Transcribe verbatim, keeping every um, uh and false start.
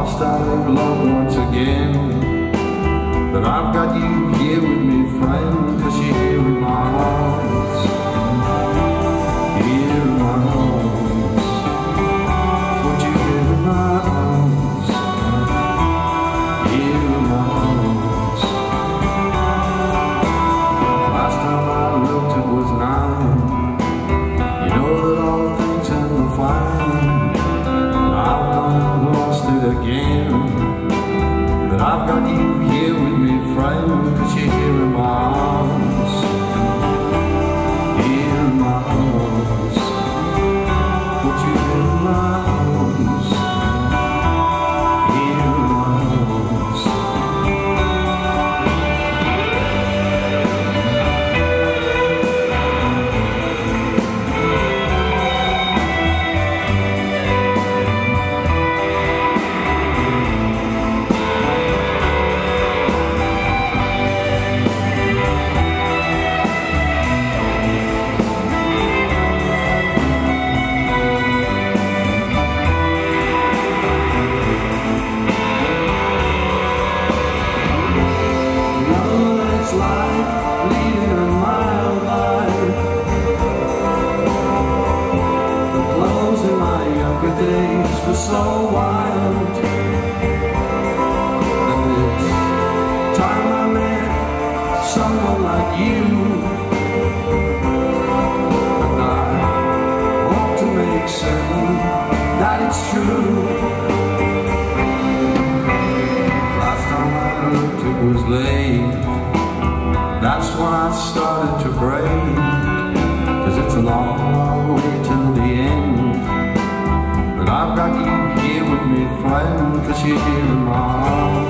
lost our love once again. But I've got you here with me, friend, 'cause you're here in my arms. Here in my arms. Won't you here in my arms? Here in my arms. Last time I looked it was nine. You know that all things end the fine. I've not lost it again. But I've got you here with me, friend, 'cause you're here in my arms. Here in my arms. Put you in my arms. Here in my arms. Life, leading a mild life. The clothes in my younger days were so wild. And it's time I met someone like you. And I hope to make certain that it's true. Last time I looked it was late. That's when I started to break, 'cause it's a long, long way till the end. But I've got you here with me, friend, 'cause you're here in my arms.